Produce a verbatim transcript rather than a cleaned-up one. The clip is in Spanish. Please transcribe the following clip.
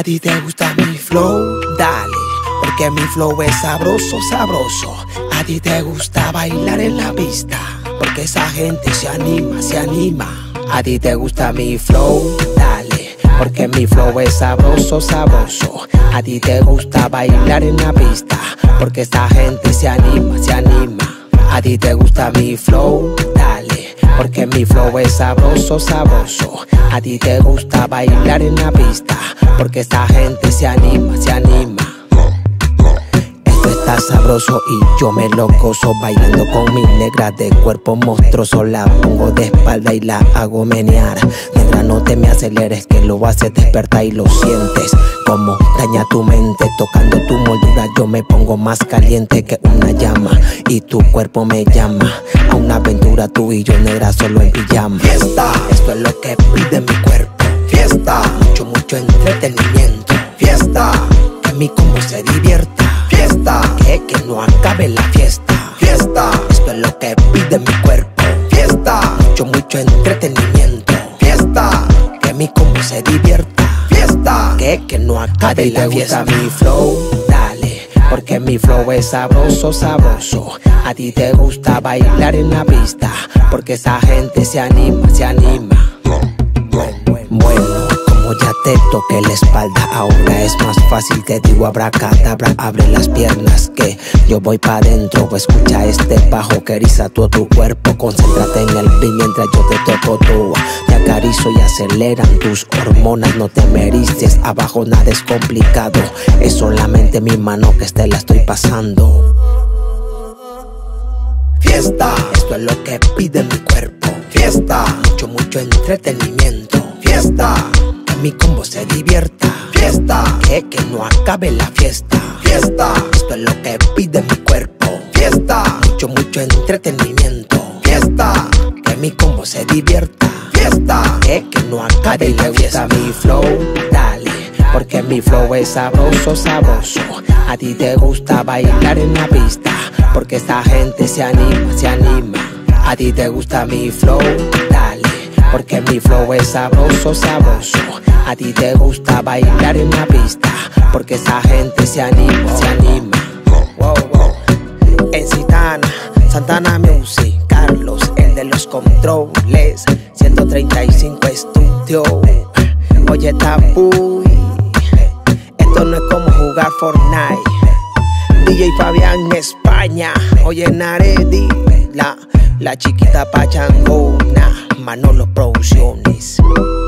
ti te gusta mi flow, dale, porque mi flow es sabroso, sabroso. A ti te gusta bailar en la pista, porque esa gente se anima, se anima. A ti te gusta mi flow, dale, porque mi flow es sabroso, sabroso. A ti te gusta bailar en la pista, porque esta gente se anima, se anima. A ti te gusta mi flow, dale, porque mi flow es sabroso, sabroso. A ti te gusta bailar en la pista, porque esta gente se anima, se anima. Esto está sabroso y yo me lo gozo, bailando con mi negra de cuerpo monstruoso. La pongo de espalda y la hago menear. Negra, no te me aceleres, que lo haces despertar y lo sientes como daña tu mente. Tocando tu moldura yo me pongo más caliente que una llama, y tu cuerpo me llama a una aventura, tú y yo, negra, solo en pijama. Fiesta, esto es lo que pide mi cuerpo. Fiesta, mucho, mucho entretenimiento. Fiesta, que mi combo se divierta. Fiesta, que, que no acabe la fiesta. Fiesta, esto es lo que pide mi cuerpo. Fiesta, mucho, mucho entretenimiento. Fiesta, que mi combo se divierta. Fiesta, que, que no acabe la fiesta. A ti te gusta mi flow, dale, porque mi flow es sabroso, sabroso. A ti te gusta bailar en la pista, porque esa gente se anima, se anima. Bueno, como ya te toqué la espalda, ahora es más fácil, te digo abracadabra, abre las piernas que yo voy pa' dentro. Escucha este bajo que eriza todo tu cuerpo, concéntrate en el beat mientras yo te toco tú. Te acarizo y aceleran tus hormonas, no te me erices, abajo nada es complicado, es solamente mi mano que te la estoy pasando. Fiesta, esto es lo que pide mi cuerpo. Fiesta, mucho, mucho entretenimiento. Fiesta, que mi combo se divierta. Fiesta, que, que no acabe la fiesta. Fiesta, esto es lo que pide mi cuerpo. Fiesta, mucho, mucho entretenimiento. Fiesta, que mi combo se divierta. Fiesta, que, que no acabe la fiesta. Mi flow, dale, porque mi flow es sabroso, sabroso. A ti te gusta bailar en la pista, porque esta gente se anima, se anima. A ti te gusta mi flow, dale, porque mi flow es sabroso, sabroso. A ti te gusta bailar en la pista, porque esta gente se anima, se anima. Wow, wow. En Citana, Santana Music, Carlos, el de los controles, ciento treinta y cinco Estudio. Oye, Tapuy, esto no es como jugar Fortnite. D J Fabián, España. Oye, Naredi, la, la chiquita pachangona. Manolo Producciones.